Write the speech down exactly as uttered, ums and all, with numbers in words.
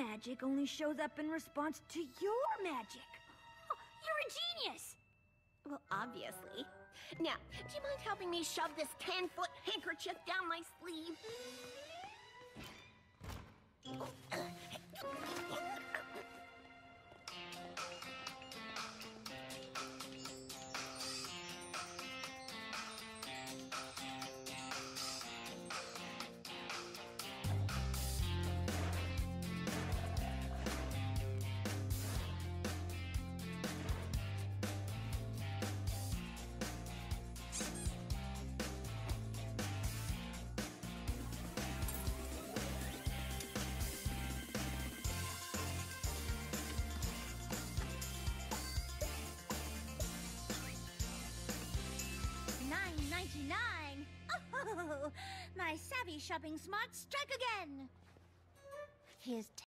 magic only shows up in response to your magic. Oh, you're a genius! Well, obviously. Now, do you mind helping me shove this ten-foot handkerchief down my sleeve? nine ninety-nine. Oh, my savvy shopping smarts strike again. Here's